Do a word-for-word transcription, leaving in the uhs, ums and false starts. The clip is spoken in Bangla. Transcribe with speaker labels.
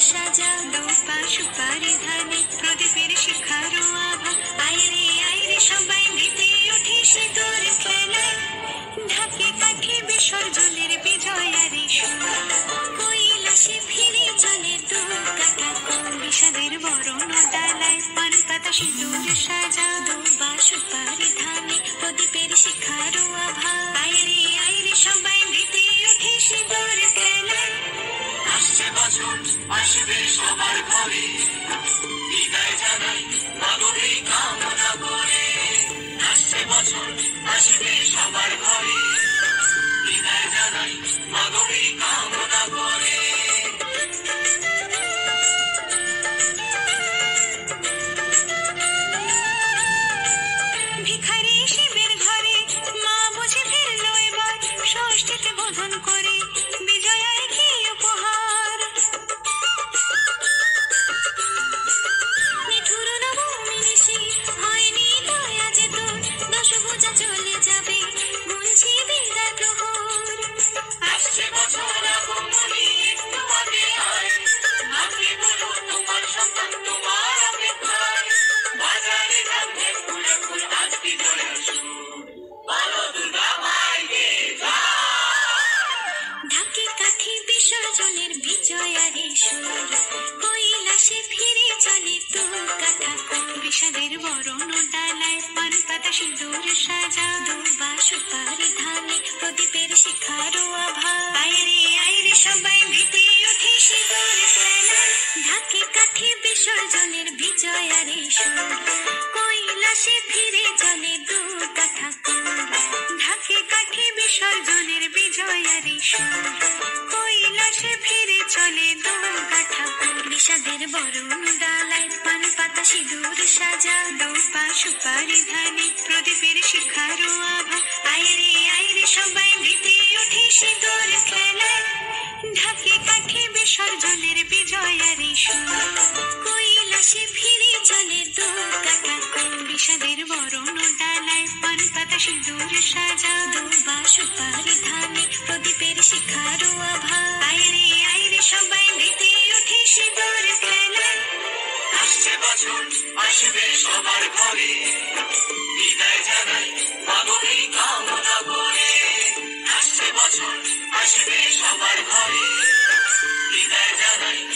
Speaker 1: সাজা দোপা সুপারি ধানে প্রদীপের শিখারো আভা আইরে আইরে সবাই মেতে উঠে সিঁদুর খেলায় ঢাকে কাঠে বিসর্জনের বিজয়ারি সুর কৈলাসে ফিরে চলে দু কাটা কোন বিষাদের বরণ ডালায় পান পাতা সিঁদুর সাজা দোপা সুপারি ধানে প্রদীপের শিখারো আভা আইরে আইরে সবাই মেতে উঠে সিঁদুর খেলায়
Speaker 2: আসছে বছর আসবে সবার ঘরে বিদায় জানাই মাগরে কামনা করে আসছে বছর আসবে সবার ঘরে বিদায় জানাই মাগরে কামনা করে
Speaker 1: ভিখারি শিবের ঘরে মা বুঝে ফিরলো এবার ষষ্ঠীতে বোধন করে বিজয়ায় কি উপহার নিঠুর নবমী নিশি হয়নি দয়া যে তোর দশভুজা চলে যাবে গুনছি বিদায় প্রহর
Speaker 2: আসছে বছর আগমনী একটু আগে আয় আগে বলো তোমার সন্তান তোমার অপেক্ষায় বাজারে থাকবে ফুলে ফুল আজ বিজয় শুরু বলো দুর্গা মাইকে
Speaker 1: ঢাকে কাঠি বিসর্জনের বিজয়ারি সুর কৈলাসে ফিরে চলে তু কাঠা কোন বিষাদের বরণ ডালায় পান পাতা সিঁদুর সাজা দুবা সুপারি ধানে প্রদীপের শিখারো আভা আইরে আইরে সবাই মেতে উঠে সিঁদুর খেলায় ঢাকে কাঠি বিসর্জনের বিজয়ারি সুর কৈলাসে ফিরে চলে দু কাঠা কোন ঢাকে কাঠি বিসর্জনের বিজয়ারি সুর কৈলাসে ফিরে চলে দু কাঠা কোন বিষাদের বরণ ডালায় পান পাতা সিঁদুর সাজা দোপা সুপারি ধানে প্রদীপের শিখারো আভা আইরে আইরে সবাই মেতে উঠে সিঁদুর খেলায় ঢাকে কাঠি বিসর্জনের বিজয়ারি সুর কৈলাসে ফিরে চলে দু কাঠা কোন বিষাদের বরণ ডালায় পান পাতা সিঁদুর সাজা দোপা সুপারি ধানে প্রদীপের শিখারো আভা আইরে আইরে সবাই মেতে উঠে সিঁদুর খেলায়
Speaker 2: আসছে বছর আসবে সবার ঘরে বিদায় জানাই মাগরে কামনা করে আসছে বছর আসবে সবার ঘরে বিদায় জানাই